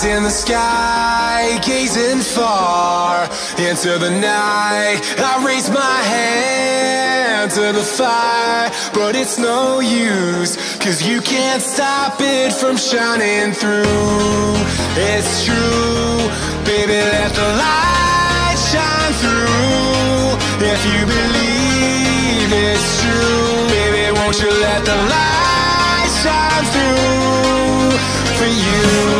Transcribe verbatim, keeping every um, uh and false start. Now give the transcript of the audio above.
Eyes in the sky, gazing far into the night. I raise my hand to the fire, but it's no use, 'cause you can't stop it from shining through. It's true, baby, let the light shine through. If you believe it's true, baby, won't you let the light shine through for you?